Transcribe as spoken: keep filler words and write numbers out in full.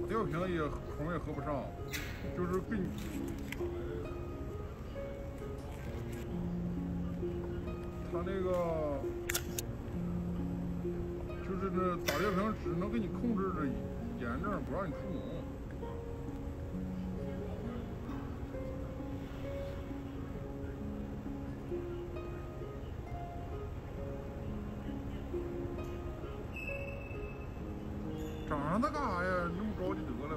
吊瓶也口也喝不上，就是给你。它那个就是这打吊瓶只能给你控制着炎症，不让你出脓。长上它干啥呀？那么高就得了。